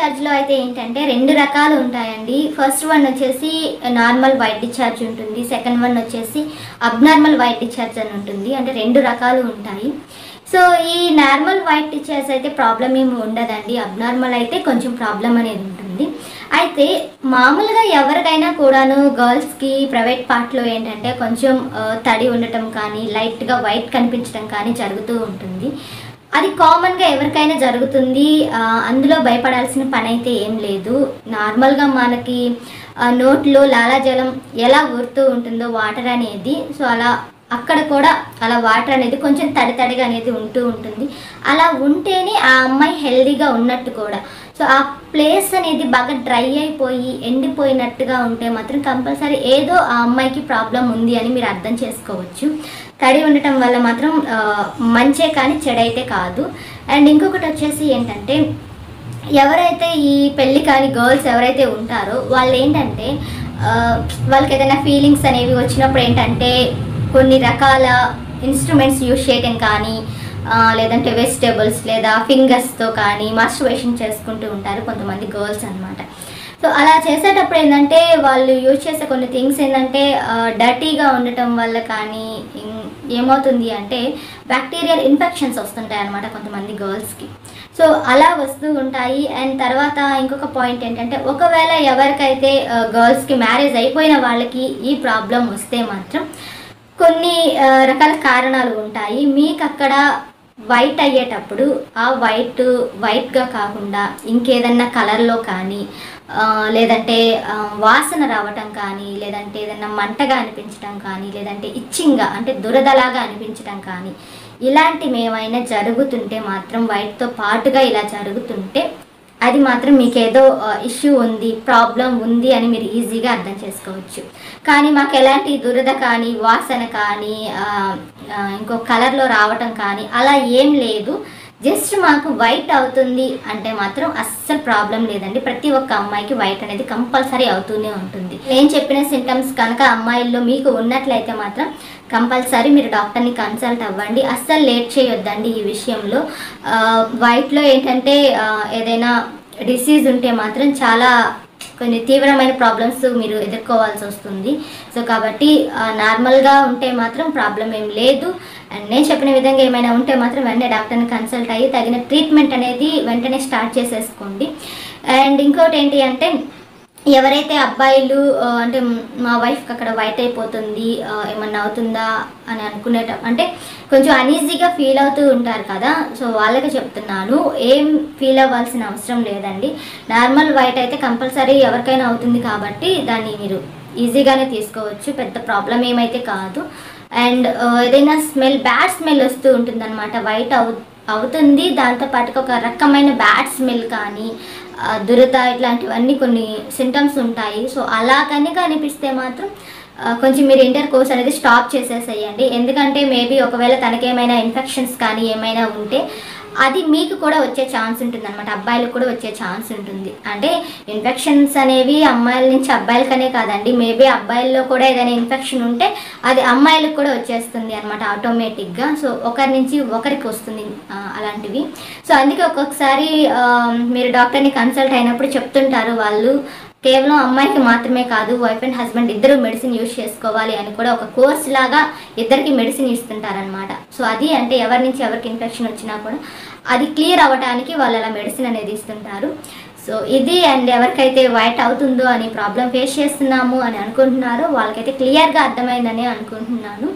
డిశ్చార్జ్లో అయితే ఏంటంటే 2 రకాలు ఉంటాయండి. ఫస్ట్ వన్ వచ్చేసి నార్మల్ వైట్ డిశ్చార్జ్ ఉంటుంది. సెకండ్ వన్ వచ్చేసి అబ్నార్మల్ వైట్ డిశ్చార్జ్ అని ఉంటుంది. అంటే 2 రకాలు ఉంటాయి. సో ఈ నార్మల్ వైట్ డిశ్చార్జ్ అయితే ప్రాబ్లం ఏమి ఉండదండి. అబ్నార్మల్ అయితే కొంచెం ప్రాబ్లం అనేది ఉంటుంది. అయితే మామూలుగా ఎవరికైనా కూడాను గర్ల్స్కి ప్రైవేట్ పార్ట్లో ఏంటంటే కొంచెం తడి ఉండటం కానీ లైట్గా వైట్ కనిపించడం కానీ జరుగుతూ ఉంటుంది. అది కామన్గా ఎవరికైనా జరుగుతుంది. అందులో భయపడాల్సిన పని అయితే ఏం లేదు. నార్మల్గా మనకి నోట్లో లాలాజలం ఎలా ఊరుతూ ఉంటుందో వాటర్ అనేది, సో అలా అక్కడ కూడా అలా వాటర్ అనేది కొంచెం తడిగా అనేది ఉంటూ ఉంటుంది. అలా ఉంటేనే ఆ అమ్మాయి హెల్దీగా ఉన్నట్టు కూడా. సో ఆ ప్లేస్ అనేది బాగా డ్రై అయిపోయి ఎండిపోయినట్టుగా ఉంటే మాత్రం కంపల్సరీ ఏదో ఆ అమ్మాయికి ప్రాబ్లం ఉంది అని మీరు అర్థం చేసుకోవచ్చు. తడి ఉండటం వల్ల మాత్రం మంచే కానీ చెడైతే కాదు. అండ్ ఇంకొకటి వచ్చేసి ఏంటంటే ఎవరైతే ఈ పెళ్ళి కాని గర్ల్స్ ఎవరైతే ఉంటారో వాళ్ళు ఏంటంటే వాళ్ళకి ఏదైనా ఫీలింగ్స్ అనేవి వచ్చినప్పుడు ఏంటంటే కొన్ని రకాల ఇన్స్ట్రుమెంట్స్ యూజ్ చేయడం కానీ లేదంటే వెజిటేబుల్స్ లేదా ఫింగర్స్తో కానీ మాస్టర్బేషన్ చేసుకుంటూ ఉంటారు కొంతమంది గర్ల్స్ అనమాట. సో అలా చేసేటప్పుడు ఏంటంటే వాళ్ళు యూజ్ చేసే కొన్ని థింగ్స్ ఏంటంటే డర్టీగా ఉండటం వల్ల కానీ ఏమవుతుంది అంటే బ్యాక్టీరియల్ ఇన్ఫెక్షన్స్ వస్తుంటాయి అన్నమాట కొంతమంది గర్ల్స్కి. సో అలా వస్తూ ఉంటాయి. అండ్ తర్వాత ఇంకొక పాయింట్ ఏంటంటే ఒకవేళ ఎవరికైతే గర్ల్స్కి మ్యారేజ్ అయిపోయిన వాళ్ళకి ఈ ప్రాబ్లం వస్తే మాత్రం కొన్ని రకాల కారణాలు ఉంటాయి. మీకు అక్కడ వైట్ అయ్యేటప్పుడు ఆ వైట్గా కాకుండా ఇంకేదన్నా కలర్లో కానీ లేదంటే వాసన రావటం కానీ లేదంటే ఏదన్నా మంటగా అనిపించడం కానీ లేదంటే ఇచ్చింగ్గా అంటే దురదలాగా అనిపించడం కానీ ఇలాంటివి ఏమైనా జరుగుతుంటే మాత్రం వైట్తో పాటుగా ఇలా జరుగుతుంటే అది మాత్రం మీకు ఏదో ఇష్యూ ఉంది, ప్రాబ్లం ఉంది అని మీరు ఈజీగా అర్థం చేసుకోవచ్చు. కానీ మాకు ఎలాంటి దురద కానీ వాసన కానీ ఇంకో కలర్లో రావటం కానీ అలా ఏం లేదు. జస్ట్ మాకు వైట్ అవుతుంది అంటే మాత్రం అస్సలు ప్రాబ్లం లేదండి. ప్రతి ఒక్క అమ్మాయికి వైట్ అనేది కంపల్సరీ అవుతూనే ఉంటుంది. నేను చెప్పిన సింటమ్స్ కనుక అమ్మాయిల్లో మీకు ఉన్నట్లయితే మాత్రం కంపల్సరీ మీరు డాక్టర్ని కన్సల్ట్ అవ్వండి. అస్సలు లేట్ చేయొద్దండి ఈ విషయంలో. వైట్లో ఏంటంటే ఏదైనా డిసీజ్ ఉంటే మాత్రం చాలా కొన్ని తీవ్రమైన ప్రాబ్లమ్స్ మీరు ఎదుర్కోవాల్సి వస్తుంది. సో కాబట్టి నార్మల్గా ఉంటే మాత్రం ప్రాబ్లం ఏం లేదు. అండ్ నేను చెప్పిన విధంగా ఏమైనా ఉంటే మాత్రం వెంటనే డాక్టర్ని కన్సల్ట్ అయ్యి తగిన ట్రీట్మెంట్ అనేది వెంటనే స్టార్ట్ చేసేసుకోండి. అండ్ ఇంకోటి ఏంటి అంటే ఎవరైతే అబ్బాయిలు అంటే మా వైఫ్కి అక్కడ వైట్ అయిపోతుంది ఏమన్నా అవుతుందా అని అనుకునేట అంటే కొంచెం అనీజీగా ఫీల్ అవుతూ ఉంటారు కదా. సో వాళ్ళకి చెప్తున్నాను, ఏం ఫీల్ అవ్వాల్సిన అవసరం లేదండి. నార్మల్ వైట్ అయితే కంపల్సరీ ఎవరికైనా అవుతుంది కాబట్టి దాన్ని మీరు ఈజీగానే తీసుకోవచ్చు. పెద్ద ప్రాబ్లం ఏమైతే కాదు. అండ్ ఏదైనా బ్యాడ్ స్మెల్ వస్తూ ఉంటుంది అనమాట. వైట్ అవుతుంది, దాంతోపాటుగా ఒక రకమైన బ్యాడ్ స్మెల్ కానీ దురద ఇట్లాంటివన్నీ కొన్ని సింటమ్స్ ఉంటాయి. సో అలా కనుక అనిపిస్తే మాత్రం కొంచెం మీరు ఇంటర్ కోర్స్ అనేది స్టాప్ చేసేసేయండి. ఎందుకంటే మేబీ ఒకవేళ తనకేమైనా ఇన్ఫెక్షన్స్ కానీ ఏమైనా ఉంటే అది మీకు కూడా వచ్చే ఛాన్స్ ఉంటుంది అనమాట. అబ్బాయిలకు కూడా వచ్చే ఛాన్స్ ఉంటుంది. అంటే ఇన్ఫెక్షన్స్ అనేవి అమ్మాయిల నుంచి అబ్బాయిలకనే కాదండి, మేబీ అబ్బాయిల్లో కూడా ఏదైనా ఇన్ఫెక్షన్ ఉంటే అది అమ్మాయిలకు కూడా వచ్చేస్తుంది అనమాట ఆటోమేటిక్గా. సో ఒకరి నుంచి ఒకరికి వస్తుంది అలాంటివి. సో అందుకే ఒక్కొక్కసారి మీరు డాక్టర్ని కన్సల్ట్ అయినప్పుడు చెప్తుంటారు వాళ్ళు కేవలం అమ్మాయికి మాత్రమే కాదు, వైఫ్ అండ్ హస్బెండ్ ఇద్దరు మెడిసిన్ యూజ్ చేసుకోవాలి అని కూడా ఒక కోర్స్ లాగా ఇద్దరికి మెడిసిన్ ఇస్తుంటారనమాట. సో అది అంటే ఎవరి నుంచి ఎవరికి ఇన్ఫెక్షన్ వచ్చినా కూడా అది క్లియర్ అవ్వడానికి వాళ్ళు అలా మెడిసిన్ అనేది ఇస్తుంటారు. సో ఇది అండ్ ఎవరికైతే వైట్ అవుతుందో అని ప్రాబ్లం ఫేస్ చేస్తున్నాము అని అనుకుంటున్నారో వాళ్ళకైతే క్లియర్గా అర్థమైందని అనుకుంటున్నాను.